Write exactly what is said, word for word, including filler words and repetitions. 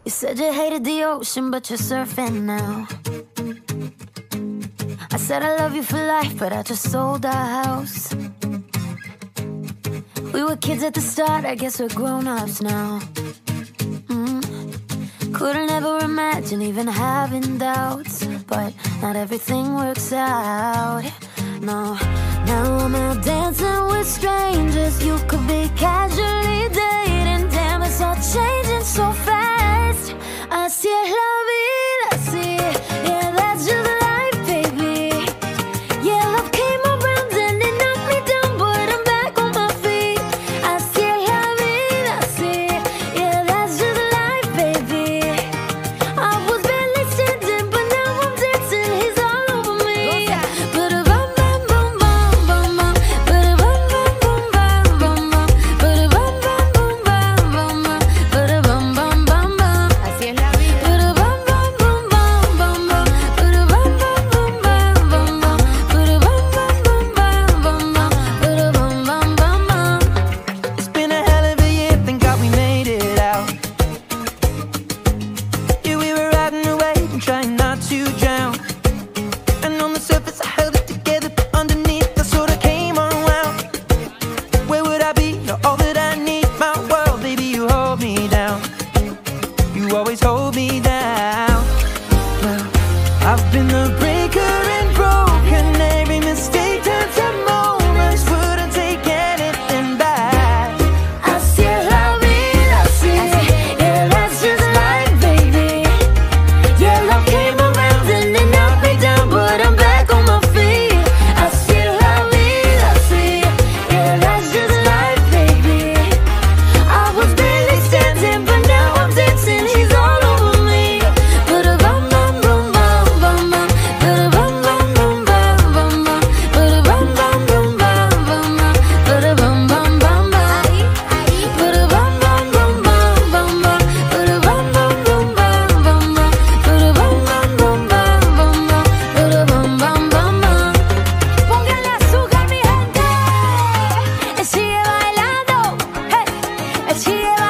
You said you hated the ocean, but you're surfing now. I said I love you for life, but I just sold our house. We were kids at the start, I guess we're grown-ups now. mm. Couldn't ever imagine even having doubts, but not everything works out. No, now I'm out dancing with strangers. You could be casually dating. Damn, it's all changing so fast. Así es la vida, así. Yeah, that's just life, baby. Yeah, love came around and it knocked me down, but I'm back on my feet. Así es la vida, así. Yeah, that's just life, baby. I was barely standing, but now I'm dancing. He's all over me. Ba-da-bum, bum, bum, bum, bum, bum. Ba-da-bum, bum, bum, bum, bum, bum. Ba-da-bum, bum, bum, bum, bum, bum. Ba-da-bum, bum, bum, bum. Así es la vida. Ba-da-bum, bum, bum, bum, bum, bum. Ba-da-bum, bum, bum, bum, bum, bum. Ba-da-bum, bum, bum, bum, bum, bum. Ba-da-bum, bum, bum, bum. It's been a hell of a year, thank God we made it out. Yeah, we were riding away and trying not to drown. And on the surface I held it together, but underneath I sort of came unwound. Where would I be? You're all that I need, my world, baby, you hold me down. You always hold me down. Well, I've been the breaker and broken. Every mistake turns to moments. Wouldn't take anything back. Así es la vida, así. Yeah, that's just life, baby. Yeah, love came around and it knocked me down, but I'm back on my feet. Así es la vida, así. Yeah, that's just life, baby. I was barely standing, but now I'm dancing. He's all over me. Ba-da-bum, bum, bum, bum, bum, bum. Ba-da-bum, bum, bum, bum, bum, bum. Ba-da-bum, bum, bum, bum, bum, bum. Ba-da-bum, bum, bum, bum. Ba-da-bum, bum, bum, bum, bum, bum. Ba-da-bum, bum, bum, bum, bum, bum. Ba-da-bum, bum, bum, bum, bum, bum. Ba-da-bum, bum, bum, bum. Póngale azúcar, mi gente. Él sigue bailando. Hey. Él sigue